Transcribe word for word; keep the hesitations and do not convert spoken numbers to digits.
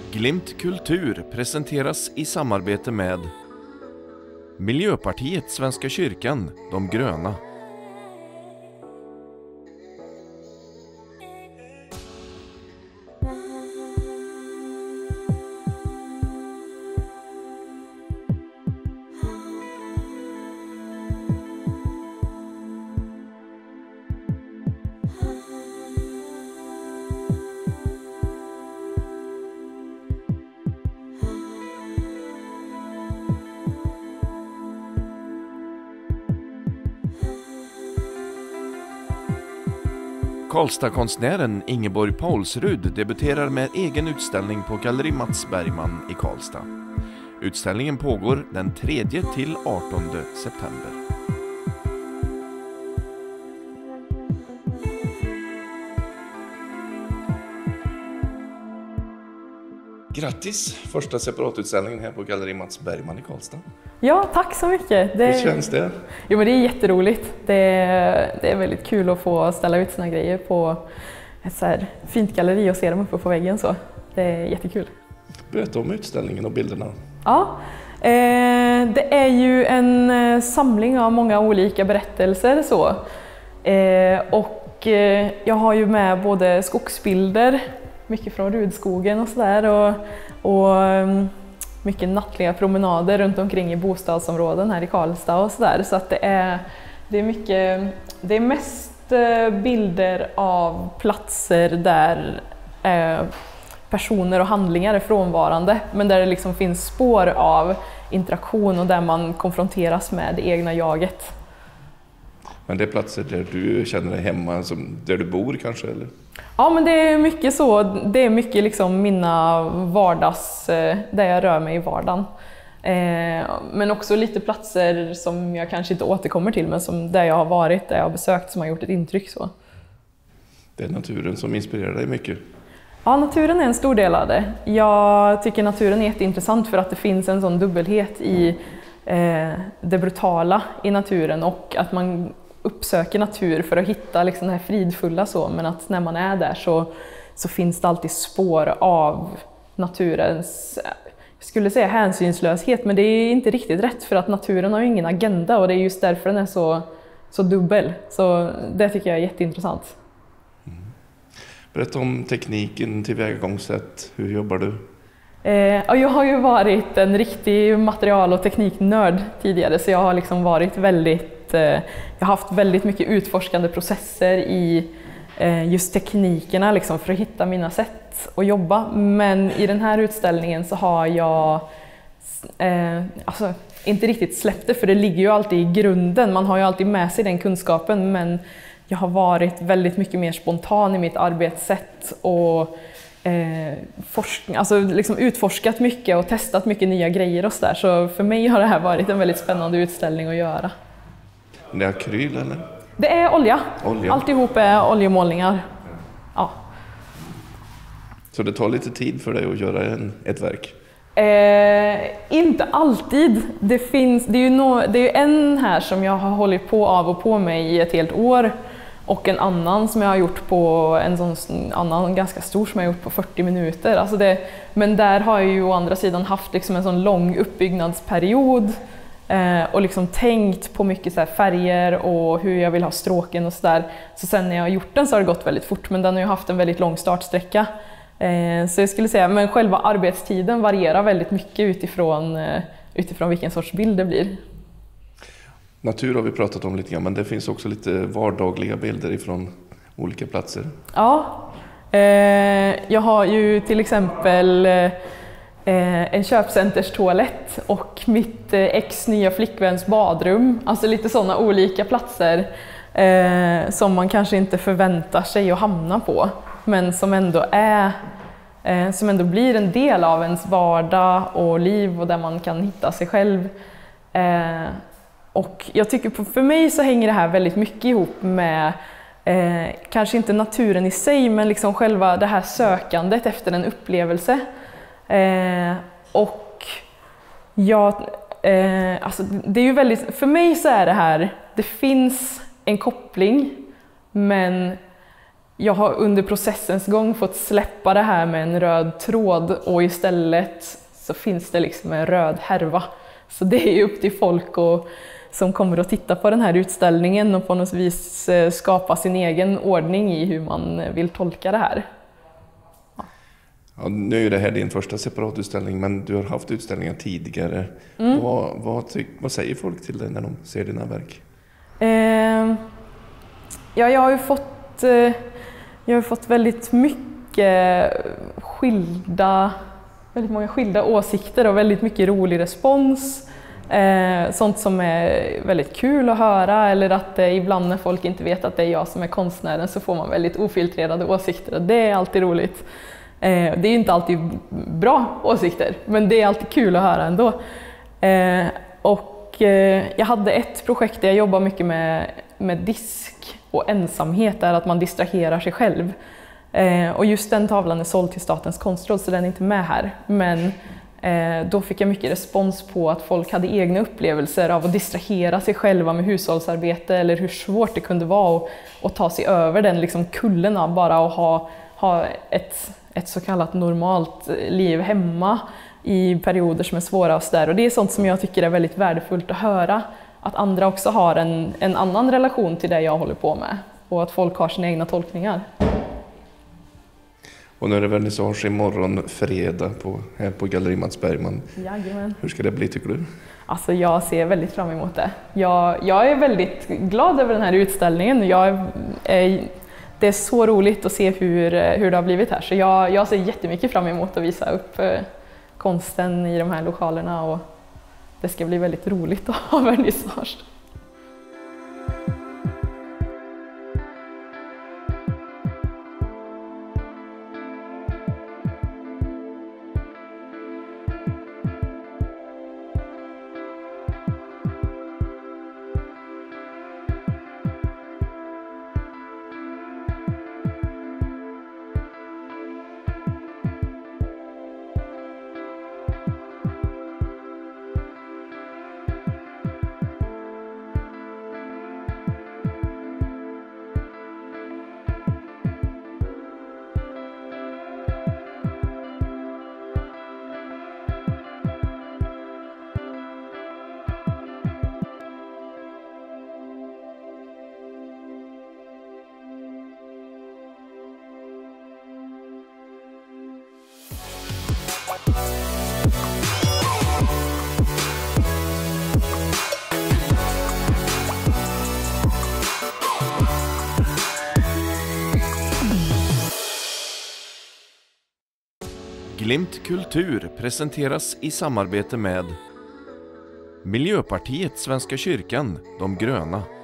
Glimt Kultur presenteras i samarbete med Miljöpartiet, Svenska kyrkan, De gröna. Karlstad-konstnären Ingeborg Paulsrud debuterar med egen utställning på Galleri Mats Bergman i Karlstad. Utställningen pågår den tredje till artonde september. Grattis! Första separatutställningen här på Galleri Mats Bergman i Karlstad. Ja, tack så mycket. Det... Hur känns det? Jo, men det är jätteroligt. Det är, det är väldigt kul att få ställa ut sina grejer på ett så här fint galleri och se dem uppe på väggen. Så. Det är jättekul. Berätta om utställningen och bilderna. Ja, eh, det är ju en samling av många olika berättelser. Så. Eh, och eh, jag har ju med både skogsbilder, mycket från Rudskogen och sådär, och, och mycket nattliga promenader runt omkring i bostadsområden här i Karlstad och sådär. Så att det är, det är mycket, det är mest bilder av platser där eh, personer och handlingar är frånvarande, men där det liksom finns spår av interaktion och där man konfronteras med det egna jaget. Men det är platser där du känner dig hemma, som där du bor kanske, eller? Ja, men det är mycket så. Det är mycket liksom mina vardags, där jag rör mig i vardagen. Eh, men också lite platser som jag kanske inte återkommer till, men som där jag har varit, där jag har besökt, som har gjort ett intryck. Så. Det är naturen som inspirerar dig mycket? Ja, naturen är en stor del av det. Jag tycker naturen är jätteintressant för att det finns en sån dubbelhet i eh, det brutala i naturen, och att man uppsöker natur för att hitta liksom det här fridfulla, så, men att när man är där så, så finns det alltid spår av naturens, jag skulle säga hänsynslöshet, men det är inte riktigt rätt, för att naturen har ju ingen agenda, och det är just därför den är så, så dubbel. Så det tycker jag är jätteintressant. Mm. Berätta om tekniken, tillvägagångssätt, hur jobbar du? Eh, jag har ju varit en riktig material- och tekniknörd tidigare, så jag har liksom varit väldigt jag har haft väldigt mycket utforskande processer i just teknikerna liksom, för att hitta mina sätt att jobba. Men i den här utställningen så har jag eh, alltså, inte riktigt släppt det, för det ligger ju alltid i grunden. Man har ju alltid med sig den kunskapen, men jag har varit väldigt mycket mer spontan i mitt arbetssätt och eh, forskning, alltså liksom utforskat mycket och testat mycket nya grejer och så där. Så för mig har det här varit en väldigt spännande utställning att göra. Det är akryl, eller? Det är olja. olja. Alltihop är oljemålningar. Ja. Så det tar lite tid för dig att göra en, ett verk? Eh, inte alltid. Det, finns, det, är ju no, det är ju en här som jag har hållit på av och på med i ett helt år. Och en annan som jag har gjort på en sån annan ganska stor som jag har gjort på fyrtio minuter. Alltså det, men där har jag ju å andra sidan haft liksom en sån lång uppbyggnadsperiod. Eh, och liksom tänkt på mycket så här färger och hur jag vill ha stråken och sådär. Så sen när jag har gjort den så har det gått väldigt fort, men den har ju haft en väldigt lång startsträcka. Eh, så jag skulle säga, men själva arbetstiden varierar väldigt mycket utifrån, eh, utifrån vilken sorts bild det blir. Natur har vi pratat om lite grann, men det finns också lite vardagliga bilder ifrån olika platser. Ja, eh, jag har ju till exempel eh, en köpcenters toalett och mitt ex nya flickväns badrum. Alltså lite sådana olika platser eh, som man kanske inte förväntar sig att hamna på, men som ändå är eh, som ändå blir en del av ens vardag och liv, och där man kan hitta sig själv. Eh, och jag tycker för mig så hänger det här väldigt mycket ihop med eh, kanske inte naturen i sig, men liksom själva det här sökandet efter en upplevelse. Eh, och jag, eh, alltså det är ju väldigt, för mig så är det här, det finns en koppling, men jag har under processens gång fått släppa det här med en röd tråd och istället så finns det liksom en röd härva. Så det är ju upp till folk och, som kommer att titta på den här utställningen och på något vis skapa sin egen ordning i hur man vill tolka det här. Ja. Ja, nu är ju det här din första separatutställning, men du har haft utställningar tidigare. Mm. Vad, vad, ty- vad säger folk till dig när de ser dina verk? Eh, ja, jag har ju fått, eh, jag har fått väldigt mycket skilda, väldigt många skilda åsikter och väldigt mycket rolig respons. Eh, sånt som är väldigt kul att höra, eller att eh, ibland när folk inte vet att det är jag som är konstnären så får man väldigt ofiltrerade åsikter. Det är alltid roligt. Eh, det är inte alltid bra åsikter, men det är alltid kul att höra ändå. Eh, och eh, jag hade ett projekt där jag jobbar mycket med, med disk och ensamhet, där att man distraherar sig själv. Eh, och just den tavlan är såld till Statens konstråd så den är inte med här. Men eh, då fick jag mycket respons på att folk hade egna upplevelser av att distrahera sig själva med hushållsarbete, eller hur svårt det kunde vara att, att ta sig över den liksom kullen av bara att ha, ha ett, ett så kallat normalt liv hemma i perioder som är svåra och sådär. Och det är sånt som jag tycker är väldigt värdefullt att höra. Att andra också har en, en annan relation till det jag håller på med. Och att folk har sina egna tolkningar. Och nu är det vernissage imorgon fredag på, här på Galleri Mats Bergman. Jajamän. Hur ska det bli tycker du? Alltså jag ser väldigt fram emot det. Jag, jag är väldigt glad över den här utställningen. Jag är, det är så roligt att se hur, hur det har blivit här. Så jag, jag ser jättemycket fram emot att visa upp eh, konsten i de här lokalerna. Och det ska bli väldigt roligt att ha vernissage. Glimt Kultur presenteras i samarbete med Miljöpartiet Svenska kyrkan, De gröna.